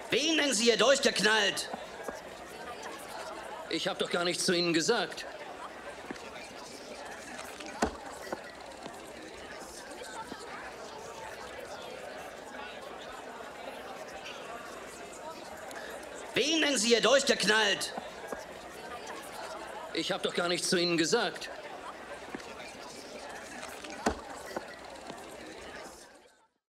Wen nennen Sie hier durchgeknallt? Ich habe doch gar nichts zu Ihnen gesagt. Wen nennen Sie hier durchgeknallt? Ich habe doch gar nichts zu Ihnen gesagt.